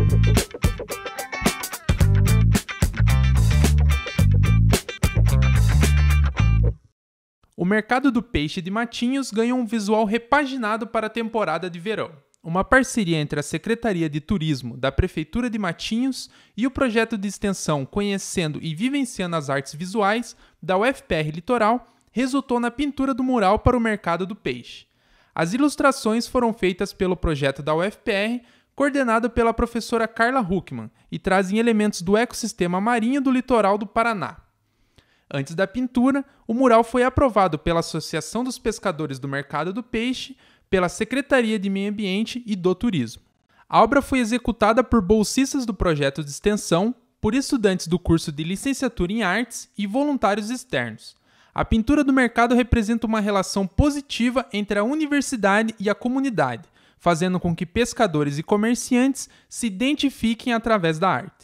O mercado do peixe de Matinhos ganhou um visual repaginado para a temporada de verão. Uma parceria entre a Secretaria de Turismo da Prefeitura de Matinhos e o projeto de extensão Conhecendo e Vivenciando as Artes Visuais da UFPR Litoral resultou na pintura do mural para o mercado do peixe. As ilustrações foram feitas pelo projeto da UFPR, coordenado pela professora Carla Huckman, e trazem elementos do ecossistema marinho do litoral do Paraná. Antes da pintura, o mural foi aprovado pela Associação dos Pescadores do Mercado do Peixe, pela Secretaria de Meio Ambiente e do Turismo. A obra foi executada por bolsistas do projeto de extensão, por estudantes do curso de Licenciatura em Artes e voluntários externos. A pintura do mercado representa uma relação positiva entre a universidade e a comunidade, fazendo com que pescadores e comerciantes se identifiquem através da arte.